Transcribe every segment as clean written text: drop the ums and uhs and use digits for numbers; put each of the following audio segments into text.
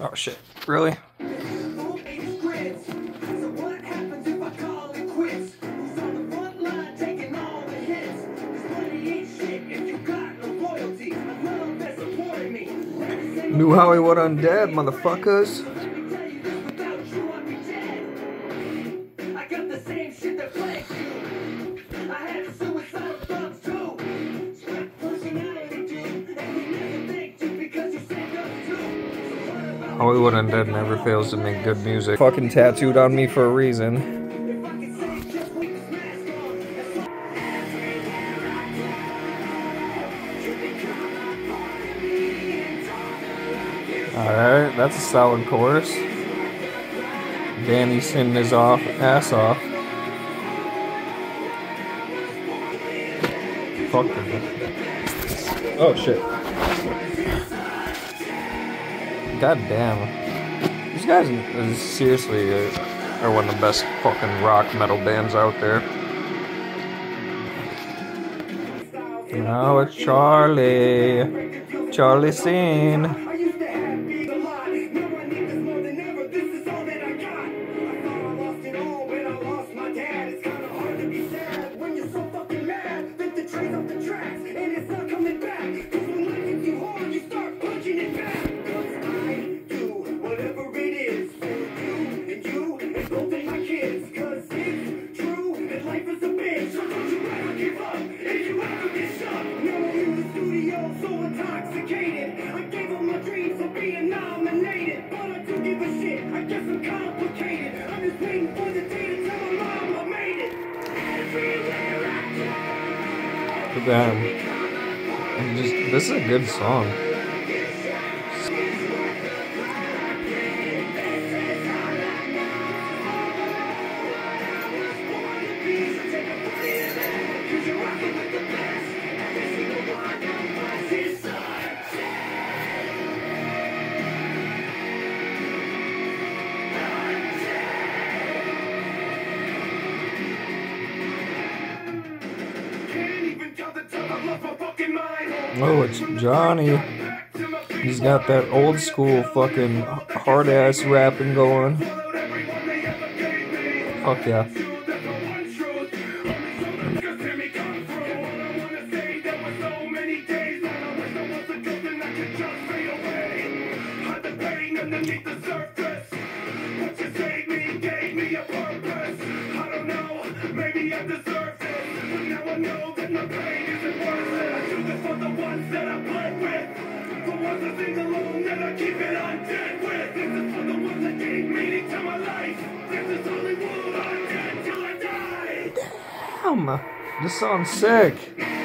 Oh shit, really? New Hollywood Undead, motherfuckers. Hollywood Undead never fails to make good music. Fucking tattooed on me for a reason. Alright, that's a solid chorus. Danny's singing his ass off. Fuck it. Oh shit. God damn. These guys seriously are one of the best fucking rock metal bands out there. Now it's Charlie. Charlie Scene. Damn. This is a good song. Oh, it's Johnny. He's got that old school fucking hard ass rapping going. Fuck yeah. Damn, this song's sick.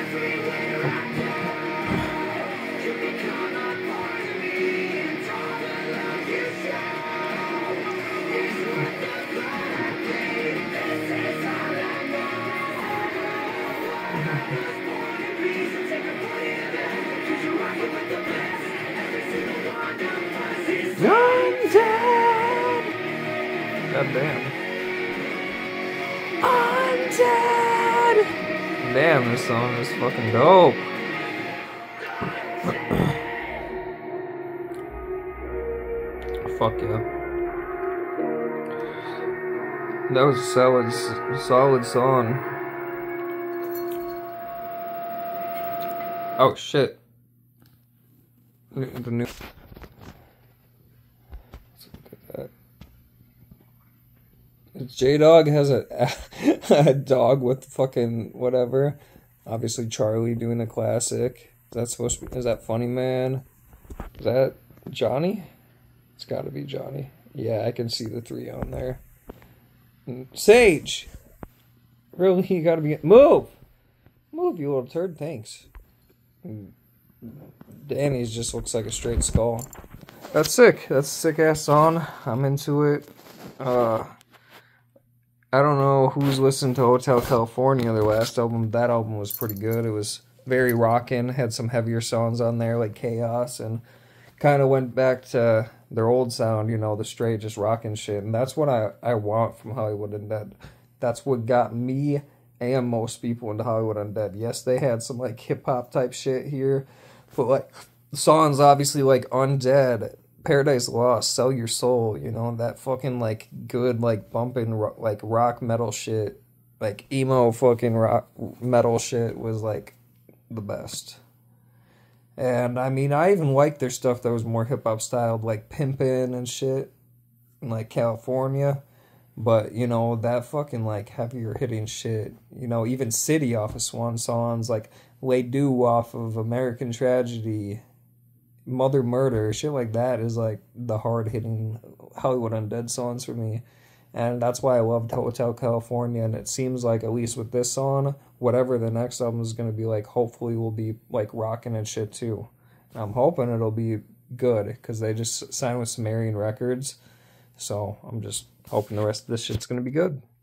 Undead! God damn. Undead! Damn, this song is fucking dope. Fuck yeah. That was a solid song. Oh shit. The new... J-Dog has a dog with fucking whatever. Obviously Charlie doing a classic. Is that supposed to be... Is that Funny Man? Is that Johnny? It's gotta be Johnny. Yeah, I can see the three on there. Sage! Really? You gotta be... Move! Move, you little turd. Thanks. Danny's just looks like a straight skull. That's sick. That's a sick-ass song. I'm into it. I don't know who's listened to Hotel California, their last album. That album was pretty good. It was very rockin', had some heavier songs on there like Chaos, and kind of went back to their old sound, you know, the straight just rockin' shit. And that's what I want from Hollywood Undead. That's what got me and most people into Hollywood Undead. Yes, they had some like hip-hop type shit here, but like songs obviously like Undead, Paradise Lost, Sell Your Soul, you know, that fucking like good like bumping like rock metal shit, like emo fucking rock metal shit was like the best. And I mean, I even liked their stuff that was more hip hop styled, like Pimpin' and shit, in like California. But you know that fucking like heavier hitting shit. You know, even City off of Swan Songs, like Lay Do off of American Tragedy, Mother Murder, shit like that is like the hard hitting Hollywood Undead songs for me. And that's why I loved Hotel California. And it seems like, at least with this song, whatever the next album is going to be like, hopefully will be like rocking and shit too. And I'm hoping it'll be good because they just signed with Sumerian Records. So I'm just hoping the rest of this shit's going to be good.